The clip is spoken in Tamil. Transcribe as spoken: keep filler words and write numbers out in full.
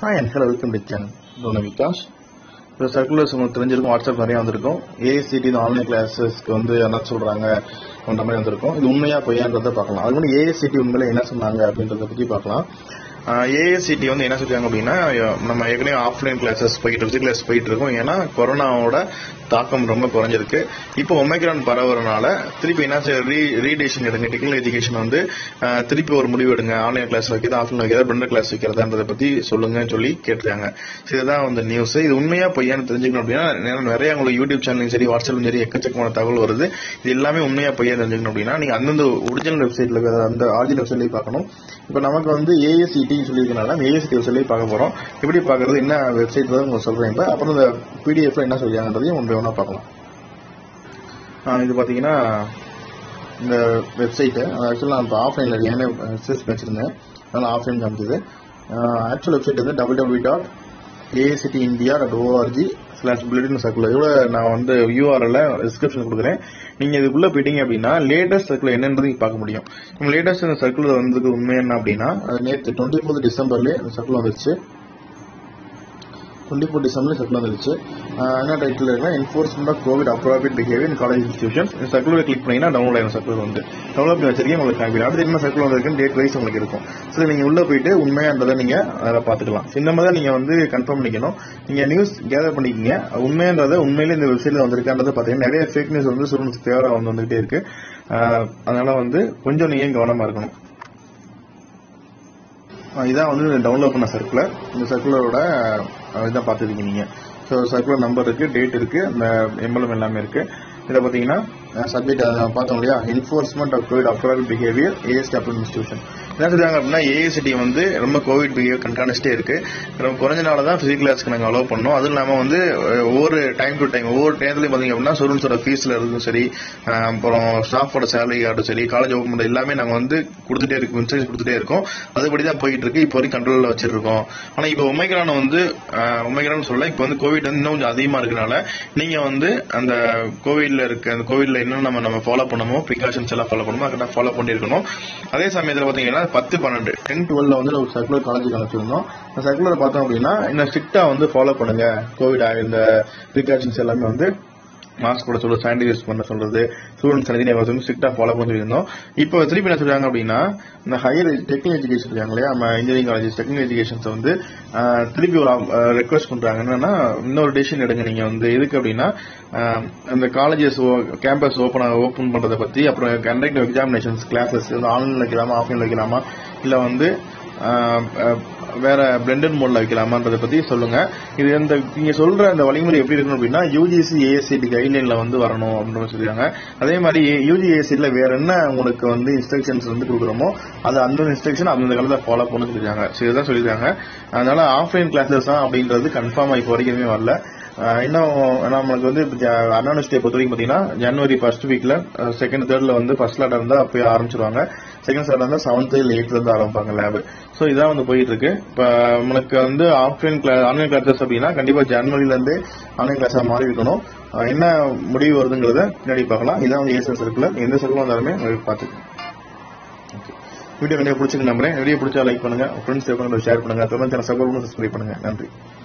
Hi and hello, welcome to the channel. Dona Vikash. The circulars உங்களுக்கு தெரிஞ்சிருக்கும் வாட்ஸ்அப் நிறைய வந்திருக்கும். A I C T online கிளாஸஸ்க்கு வந்து என்ன சொல்றாங்க அந்த மாதிரி வந்திருக்கும். இது உண்மையா பொய்யான்றதை பார்க்கலாம். அது வந்து A I C T உண்மையில என்ன சொன்னாங்க அப்படின்றத பத்தி பார்க்கலாம். A I C T வந்து என்ன சொல்றாங்க அப்படின்னா நம்ம ஏற்கனவே ஆஃப்லைன் கிளாஸஸ் போயிட்டு பிசிக்கல் கிளாஸ் போயிட்டு இருக்கோம். ஏன்னா கொரோனாவோட தாக்கம் ரொம்ப குறைஞ்சிருக்கு. இப்போ ஒமைக்ரான் பரவுறதுனால திருப்பி என்ன ரீடேஷன் எடுங்க டெக்னிக்கல் எஜுகேஷன் வந்து திருப்பி ஒரு முடிவு எடுங்க. ஆன்லைன் கிளாஸ் வைக்கிறது ஆஃப்லைன் வைக்கிறதா பிரெண்டர் கிளாஸ் வைக்கிறதான்றதை பத்தி சொல்லுங்கன்னு சொல்லி கேட்டிருக்காங்க. இதுதான் வந்து நியூஸ். இது உண்மையா பொய்யான்னு தெரிஞ்சுக்கணும் அப்படின்னா நிறைய உங்களுக்கு யூடியூப் சேனலும் சரி வாட்ஸ்அப்லும் சரி எக்கச்சக்கமான தகவல் வருது. இது எல்லாமே உண்மையா பொய்யா தெரிஞ்சுக்கணும் அப்படின்னா நீங்க அந்தந்த ஒரிஜினல் வெப்சைட்ல அந்த ஆர்ஜினல் வெப்சைட்லயே பார்க்கணும். இப்ப நமக்கு வந்து A I C T சொல்லியிருக்கனால A I C T வெப்சைட்லயே பார்க்க போறோம். எப்படி பாக்குறது என்ன வெப்சைட் உங்களுக்கு சொல்றேன். இப்ப அப்புறம் இந்த பிடிஎஃப்ல என்ன சொல்லியாங்கன்றதையும் ஒன்று ஒன்றா பார்க்கலாம். இது பாத்தீங்கன்னா இந்த வெப்சைட் ஆக்சுவலா நான் ஆஃப்லைன்ல ஏன்னா சர்ச் வச்சிருந்தேன் அதனால ஆஃப்லைன் காமிக்குது. ஆக்சுவல் வெப்சைட் வந்து W W W dot A I C T India dot org slash bulletin circular. இதோட நான் வந்து யூஆர்எல்ல டிஸ்கிரிப்ஷன் கொடுக்குறேன். நீங்க இதுக்குள்ள போயிட்டீங்க அப்படின்னா லேட்டஸ்ட் சர்க்குலர் என்னன்றது பார்க்க முடியும். நம்ம லேட்டஸ்ட் இந்த சர்க்குலர் வந்ததுக்கு உண்மை என்ன அப்படின்னா நேற்று டுவெண்ட்டி ஃபோர்த் டிசம்பர்லேயே இந்த சர்க்குலர் வந்துருச்சு. டுவெண்ட்டி ஃபோர் டிசம்பர்ல சர்க்குலர் வந்துருச்சு. என்ன டைட்டில் இருக்குன்னா enforcement of COVID appropriate behaviour in college institution. இந்த சர்க்குலர் கிளிக் பண்ணீங்கன்னா டவுன்லோட் ஆகும். சர்க்குலர் வந்து டெவலப் பண்ணி வச்சிருக்கேன் உங்களுக்கு காமிக்கிறேன். அடுத்து என்ன சர்க்குலர் வந்திருக்குன்னு டேட் வைஸ் உங்களுக்கு இருக்கும். சரி நீங்க உள்ள போயிட்டு உண்மையான்றதை நீங்க அதை பாத்துக்கலாம். இந்த மாதிரி தான் நீங்க வந்து கன்ஃபார்ம் பண்ணிக்கணும். நீங்க நியூஸ் கேதர் பண்ணிக்கீங்க. உண்மைன்றதை உண்மையில இந்த வெப்சைட்ல வந்திருக்கான்றதை பாத்தீங்கன்னா நிறைய ஃபேக் நியூஸ் வந்து ஸ்டூடெண்ட்ஸ் தேவை வந்து வந்துகிட்டே இருக்கு. அதனால வந்து கொஞ்சம் நீங்க கவனமா இருக்கணும். இதான் வந்து டவுன்லோட் பண்ண சர்க்குலர். இந்த சர்க்குலரோட இதான் பார்த்துருக்கீங்க நீங்க. ஸோ சர்க்குலர் நம்பர் இருக்கு, டேட் இருக்கு, இந்த எம்எல்எம் எல்லாமே இருக்கு. இதை பார்த்தீங்கன்னா சப்ஜெக்ட் பார்த்தோம் இல்லையா, enforcement of COVID appropriate behaviour A I C T approved institution. என்ன சொல்றாங்க அப்படின்னா A I C T வந்து ரொம்ப கோவிட் பிஹேவியர் கண்காணிச்சிட்டே இருக்கு. ரொம்ப குறைஞ்ச நாள் தான் பிசிக்கல் கிளாஸ்க்கு நாங்கள் அலோவ் பண்ணோம். அதுவும் இல்லாமல் வந்து ஒவ்வொரு டைம் டு டைம் ஒவ்வொரு டைம்லையும் பார்த்தீங்க அப்படின்னா ஸ்டூடெண்ட்ஸோட ஃபீஸ்ல இருக்கும் சரி, அப்புறம் ஸ்டாஃபோட சேலரி ஆகட்டும் சரி, காலேஜ் ஓப்பன் பண்ணுறது எல்லாமே நாங்கள் வந்து கொடுத்துட்டே இருக்கோம், இன்சூரன்ஸ் கொடுத்துட்டே இருக்கோம். அதுபடி தான் போயிட்டு இருக்கு. இப்போ வரைக்கும் கண்ட்ரோலில் வச்சிருக்கோம். ஆனால் இப்போ ஒமைக்ரான் வந்து ஒமைக்ரான் சொல்ல இப்போ வந்து கோவிட் வந்து இன்னும் கொஞ்சம் அதிகமாக இருக்கனால நீங்க வந்து அந்த கோவிட்ல இருக்கு அந்த கோவிட்ல இன்னும் நம்ம நம்ம ஃபாலோ பண்ணமோ ப்ரிகாஷன்ஸ் எல்லாம் ஃபாலோ பண்ணமோ அதை ஃபாலோ பண்ணிருக்கணும். அதே சமயத்தில் பாத்தீங்கன்னா பத்து பன்னெண்டு டென் டுவெல்ல வந்து ஒரு சர்க்குலர் காலேஜுக்கு அனுப்பிச்சிருந்தோம். அந்த சர்க்குலர் பார்த்தோம் அப்படின்னா இன்னும் ஸ்ட்ரிக்டா வந்து ஃபாலோ பண்ணுங்க. கோவிட் இந்த ப்ரிகாஷன்ஸ் எல்லாமே வந்து மாஸ்க் போட சொல்றது, சானிடைஸ் யூஸ் பண்ண சொல்றது, ஸ்டூடெண்ட்ஸ் தனித்தனியாக ஸ்ட்ரிக்டா ஃபாலோ பண்ணி இருந்தோம். இப்போ திருப்பி என்ன சொல்றாங்க அப்படின்னா இந்த ஹையர் டெக்னிக்கல் எஜுகேஷன் இருக்காங்க இல்லையா, நம்ம இன்ஜினியரிங் காலேஜஸ் டெக்னிக்கல் எஜுகேஷன்ஸ் வந்து திருப்பி ஒரு ரெக்வஸ்ட் பண்றாங்க. என்னன்னா இன்னொரு டிசிஷன் எடுங்க. நீங்க வந்து எதுக்கு அப்படின்னா அந்த காலேஜஸ் கேம்பஸ் ஓப்பன் ஓப்பன் பண்றதை பத்தி, அப்புறம் கண்டக்ட் எக்ஸாமினேஷன்ஸ் கிளாஸஸ் ஆன்லைன்ல வைக்கலாமா ஆஃப்லைன்ல வைக்கலாமா இல்ல வந்து வேற பிளெண்டட் மோட்ல வைக்கலாமான்றதை பத்தி சொல்லுங்க. இது இந்த நீங்க சொல்ற அந்த வழிமுறை எப்படி இருக்கணும் அப்படின்னா UGC A I C T கைட்லைன்ல வந்து வரணும் அப்படின்னு சொல்லிருக்காங்க. அதே மாதிரி UG A I C T ல வேற என்ன உங்களுக்கு வந்து இன்ஸ்ட்ரக்ஷன்ஸ் வந்து கொடுக்குறோமோ அது அந்த இன்ஸ்ட்ரக்ஷன் அந்த காலத்துல ஃபாலோ பண்ண சொல்லிருக்காங்க. இதுதான் சொல்லிருக்காங்க. அதனால ஆஃப்லைன் கிளாஸஸ் தான் அப்படின்றது கன்ஃபார்மா இப்போ வரைக்குமே வரல. இன்னும் நம்மளுக்கு வந்து அண்ணா யூனிவர்சிட்டியை பொறுத்த வரைக்கும் பாத்தீங்கன்னா ஜனவரி ஃபர்ஸ்ட் வீக்ல செகண்ட் தேர்ட்ல வந்து ஃபர்ஸ்ட் லாட் இருந்தா அப்பயே ஆரம்பிச்சிருவாங்க. செகண்ட் ஸ்டார்ட் இருந்தா செவன்த் இல்ல எயிட்ல இருந்து ஆரம்பிப்பாங்க லேப். சோ இதான் வந்து போயிட்டு இருக்கு. இப்ப உங்களுக்கு வந்து ஆஃப்லைன் கிளாஸ் ஆன்லைன் கிளாஸஸ் அப்படின்னா கண்டிப்பா ஜனவரில இருந்து ஆன்லைன் கிளாஸா மாறி இருக்கணும். என்ன முடிவு வருதுங்கிறத பின்னாடி பார்க்கலாம். இதான் வந்து ஏஎஸ்எல் சர்க்குலர். எந்த சர்க்குலர் வந்தாலுமே பார்த்துக்கணும். வீடியோ கண்டிப்பா பிடிச்சிருக்கு நம்புறேன். வீடியோ பிடிச்சா லைக் பண்ணுங்க, ஃப்ரெண்ட்ஸ் ஷேர் பண்ணுங்க, தொடர்ந்து சப்போர்ட் சப்ஸ்கிரைப் பண்ணுங்க. நன்றி.